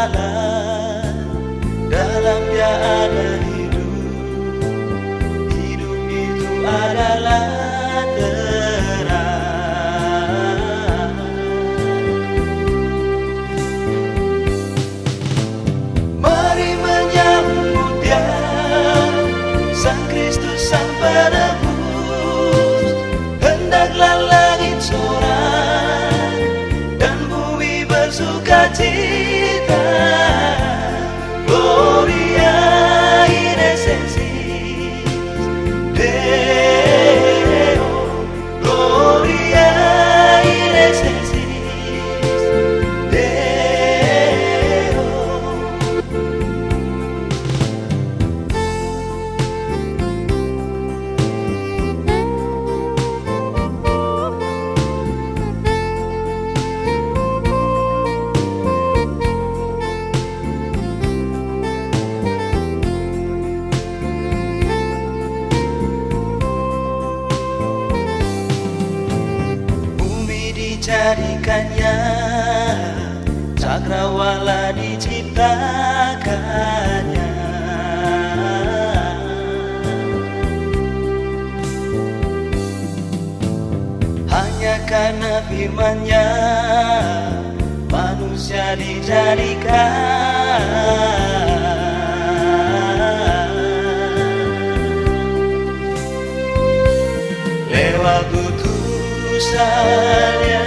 Allah, dalam Dia ada hidup. Hidup itu adalah terang. Mari menyambut Dia, Sang Kristus, Sang Penebus. Hendaklah langit sorak dan bumi bersukacita. Gloria in excelsis Deo, Gloria in excelsis Deo. Dijadikannya, cakrawala diciptakannya. Hanya karena firman-Nya manusia dijadikan. Lewat utusan